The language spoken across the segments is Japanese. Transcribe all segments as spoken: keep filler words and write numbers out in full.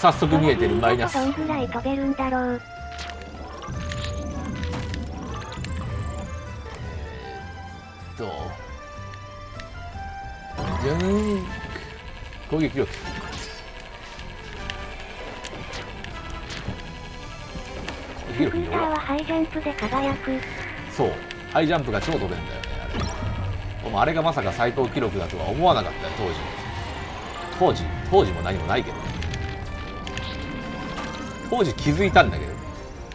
早速見えてるマイナス。 どんぐらい飛べるんだろう。 どうじゃん。攻撃力。 スクーターはハイジャンプで輝く。 そう、ハイジャンプが超飛べんだよね、あれ。でもあれがまさか最高記録だとは思わなかったよ、当時。当時、当時も何もないけど。当時気づいたんだけど。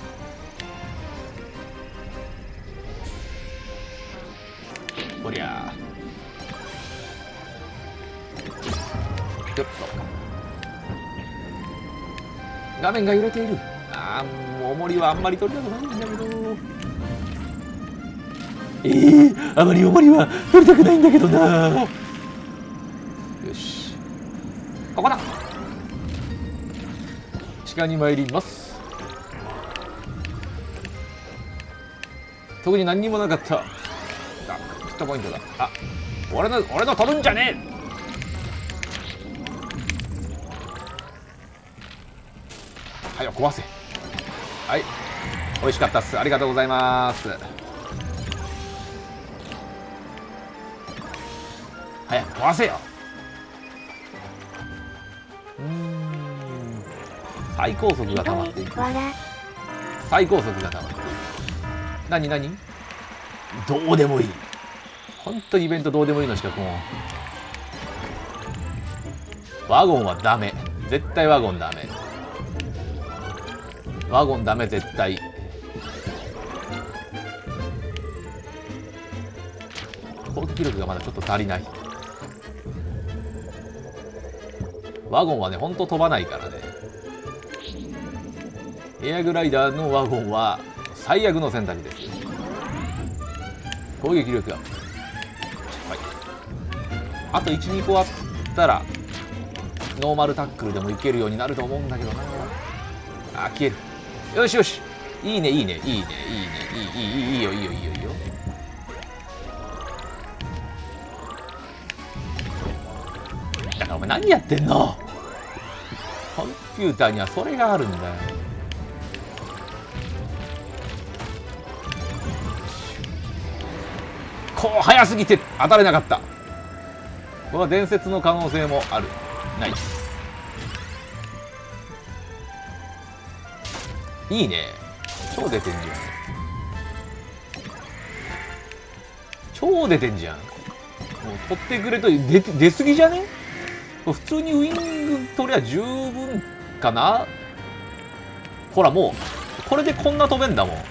おりゃー。よっと。画面が揺れている。あー、もう重りはあんまり取りたくないんだけど。ええー、あまり重りは取りたくないんだけどな。よし、ここだ。地下に参ります。特に何にもなかった。あ、ヒットポイントだ。あ、俺の俺の飛ぶんじゃねえ。はよ壊せ。はい、美味しかったっす。ありがとうございます。早く壊せよ。うーん、最高速が溜まっていく。最高速が溜まっていく。何何どうでもいい。本当にイベントどうでもいいのしかもう。ワゴンはダメ。絶対ワゴンダメ。ワゴンダメ絶対。攻撃力がまだちょっと足りない。ワゴンはね、ほんと飛ばないからね。エアグライダーのワゴンは最悪の選択です。攻撃力が、はい、あといちにこあったらノーマルタックルでもいけるようになると思うんだけどな。あ、消える。よしよし、いいねいいねいいねいいねいいいいいいいいよいいよいいよいいよ。だからお前何やってんの。コンピューターにはそれがあるんだよ。こう早すぎて当たれなかった。これは伝説の可能性もある。ない。いいね。超出てんじゃん。超出てんじゃん。もう取ってくれと出出過ぎじゃね。普通にウイング取りゃ十分かな。ほらもうこれでこんな飛べんだもん。ちょ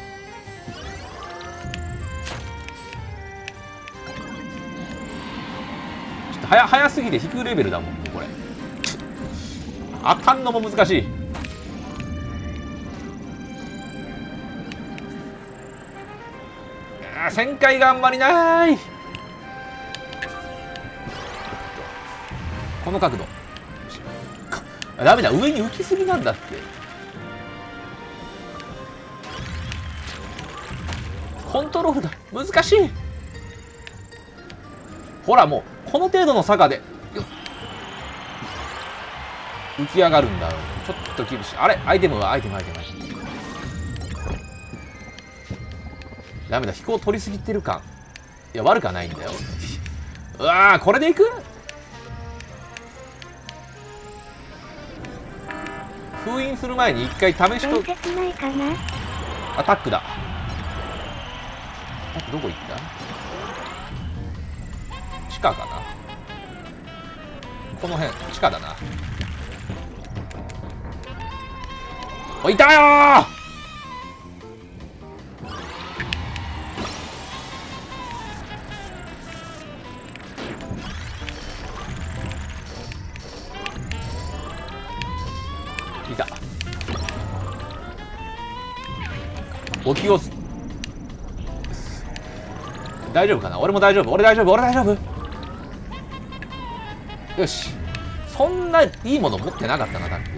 っと早早すぎて引くレベルだもんこれ。当たんのも難しい。旋回があんまりない。この角度ダメだ。上に浮きすぎなんだって。コントロールだ難しい。ほらもうこの程度の坂で浮き上がるんだ。ちょっと厳しい。あれアイテムはアイテムアイテムアイテム。ダメだ、飛行取りすぎてる感。いや悪くはないんだよ。うわーこれでいく。封印する前に一回試しと。アタックだ。アタックどこ行った。地下かな。この辺地下だな。おいたよー。いた。お気をす。大丈夫かな。俺も大丈夫。俺大丈夫。俺大丈夫。よし。そんないいもの持ってなかったな。だって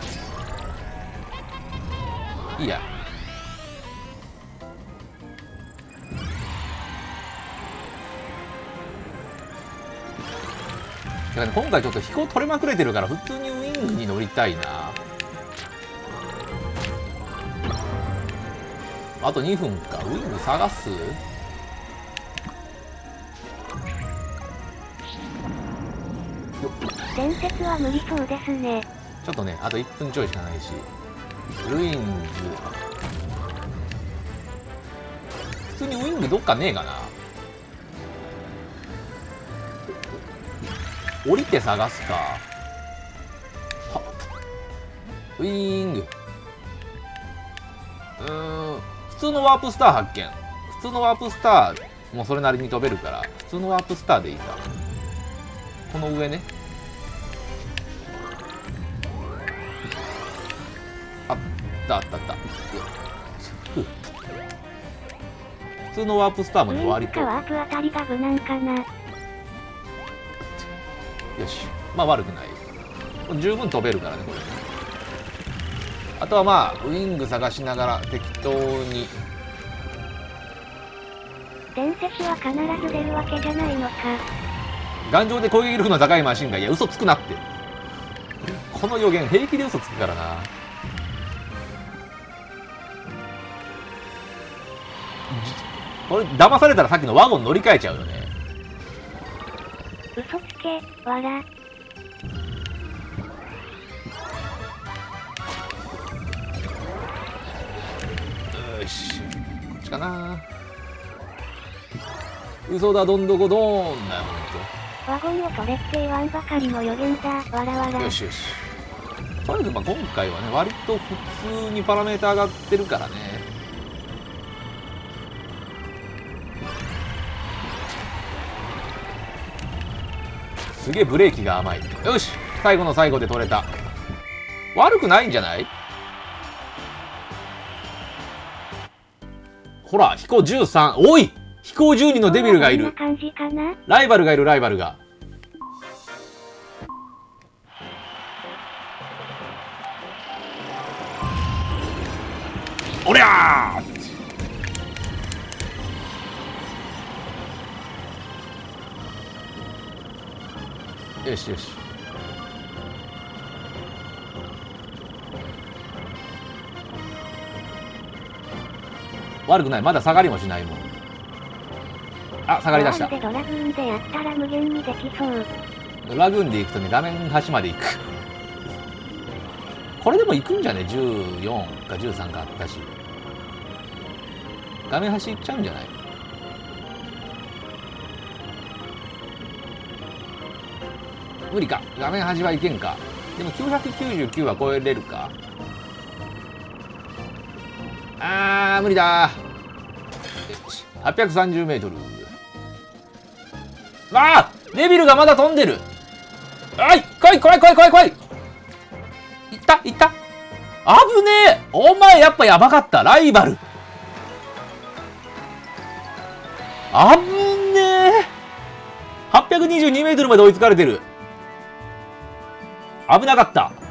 いいや。 だからね、今回ちょっと飛行取れまくれてるから普通にウイングに乗りたいな。あとにふんか。ウイング探す。 伝説は無理そうですね。 ちょっとね、あといっぷんちょいしかないし。ルインズ。普通にウイングどっかねえかな。降りて探すか。はウイング。うーん。普通のワープスター発見。普通のワープスターもそれなりに飛べるから、普通のワープスターでいいか。この上ね。あったあったあった。普通のワープスターもね、割と。 ワープあたりが無難かな。 よし。まあ悪くない。十分飛べるからね、これ。あとはまあ、ウイング探しながら適当に。 伝説は必ず出るわけじゃないのか。 頑丈で攻撃力の高いマシンが、いや、嘘つくなって。この予言、平気で嘘つくからな。これ、騙されたらさっきのワゴン乗り換えちゃうよね。 嘘つけ、わら。 よし。こっちかな。嘘だ、どんどこどーんだよ、ほんと。 ワゴンを取れって言わんばかりの予言だ、わらわら。 よしよし。とにかくまあ今回はね、割と普通にパラメータ上がってるからね。すげえブレーキが甘い。よし、最後の最後で取れた。悪くないんじゃない？ほら、飛行じゅうさん。おい！飛行じゅうにのデビルがいる。 こんな感じかな？ ライバルがいる、ライバルが。おりゃー！よしよし。悪くない。まだ下がりもしないもん。あ、下がりだした。 ドラグーンでやったら無限にできそう。 ドラグーンで行くとね、画面端まで行く。これでも行くんじゃね？ じゅうよん かじゅうさんかあったし。画面端行っちゃうんじゃない？無理か。画面端はいけんか。でもきゅうひゃくきゅうじゅうきゅうは超えれるか。あー、無理だー。はっぴゃくさんじゅうメートル。あー！デビルがまだ飛んでる。おい！来い来い来い来い来い！いったいった！危ねえ！お前やっぱやばかった。ライバル。危ねえ！はっぴゃくにじゅうにメートルまで追いつかれてる。危なかった。